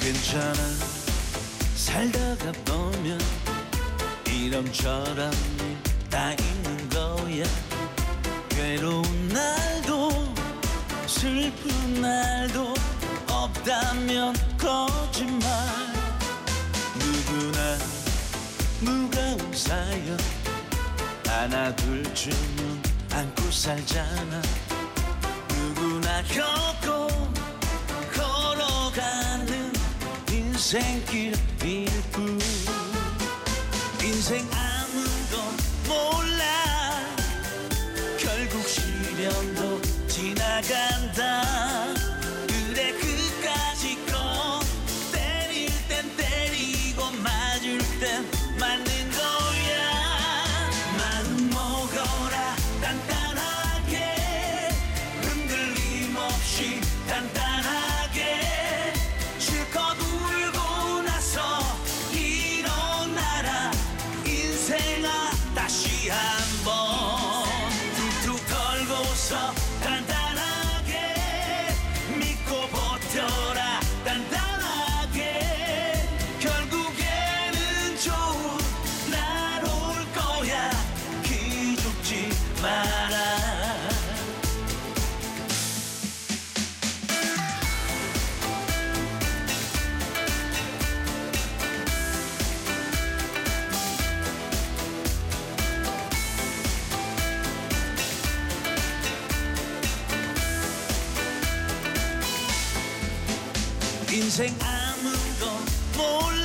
괜찮아 살다가 보면 이런저런 다 있는 거야. 괴로운 날도 슬픈 날도 없다면 거짓말. 누구나 무거운 사연 하나 둘쯤은 안고 살잖아. 누구나 겪고 걸어가는 인생길일 뿐. 인생 아무도 몰라. 결국 시련도 지나간다. 그래 그까짓 거 때릴 땐 때리고 맞을 땐 맞는 거야. 마음 먹어라 단단하게 흔들림 없이 단단하게 실컷 울고 나서 일어나라. 인생아 다시 한번 툭툭 털고서 단단하게 믿고 버텨라. 단단하게 결국에는 좋은 날 올 거야. 기죽지 마라. 인생 아무도 몰라.